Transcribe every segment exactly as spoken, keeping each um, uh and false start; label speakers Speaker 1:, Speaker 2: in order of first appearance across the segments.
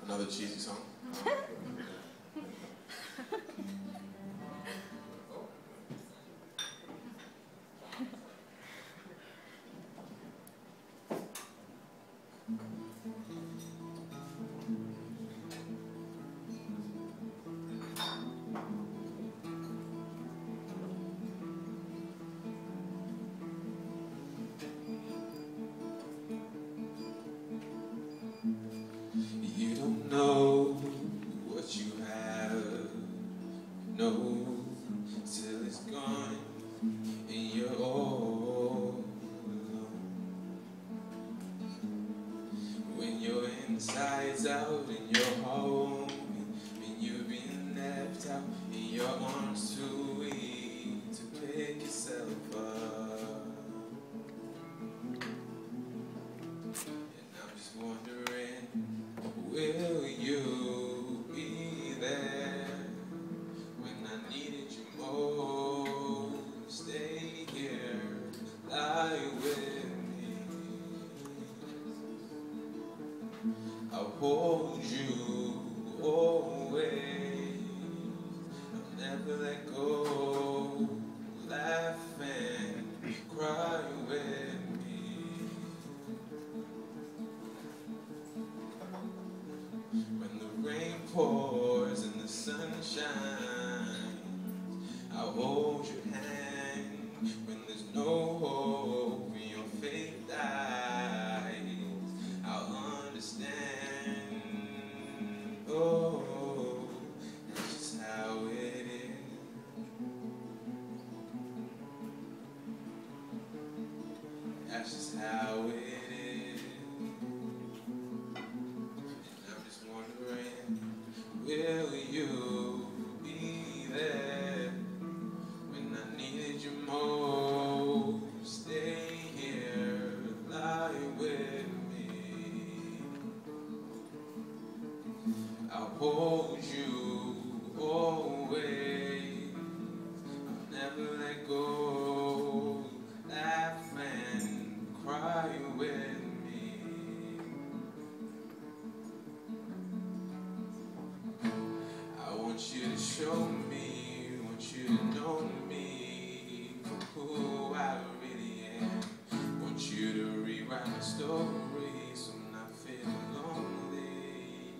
Speaker 1: Another cheesy song. You don't know what you have, no, till it's gone and you're all alone. When your inside's out and you're home, and you've been left out and your arms too weak to pick yourself up. And I'm just wondering, will you be there when I needed you most? Stay here, lie with me. I'll hold you always. I'll never let go. Laugh and cry with me. When the rain pours and the sun shines, I'll hold your hand. When there's no hope and your faith dies, I'll understand. Oh, that's just how it is. That's just how it is. Will you be there when I needed you most? Stay here, lie with me. I'll hold you always. I'll never let go. Laugh and cry with me. I want you to show me, want you to know me for who I really am. Want you to rewrite my story so I'm not feeling lonely.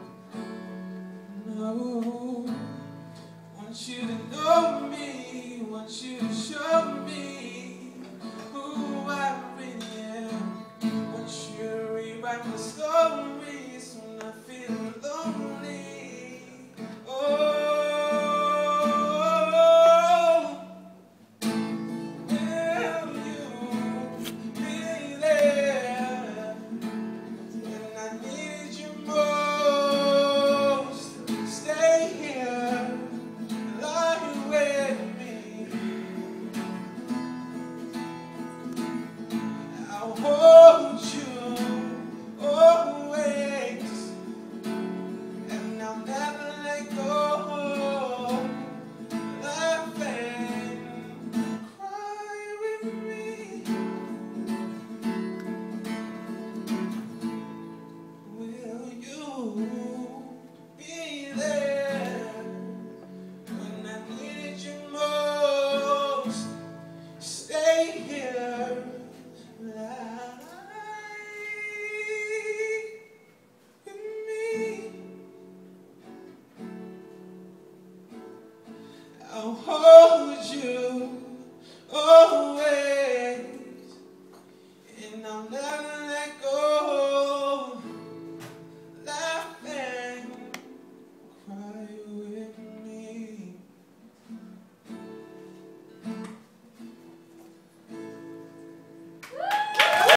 Speaker 1: No, want you to know me, want you to show me who I really am. Want you to rewrite my story so I'm not feeling lonely. Hold you always, and I'll never let go. Laugh and cry with me. Will you be there when I needed you most? Stay here. I'll hold you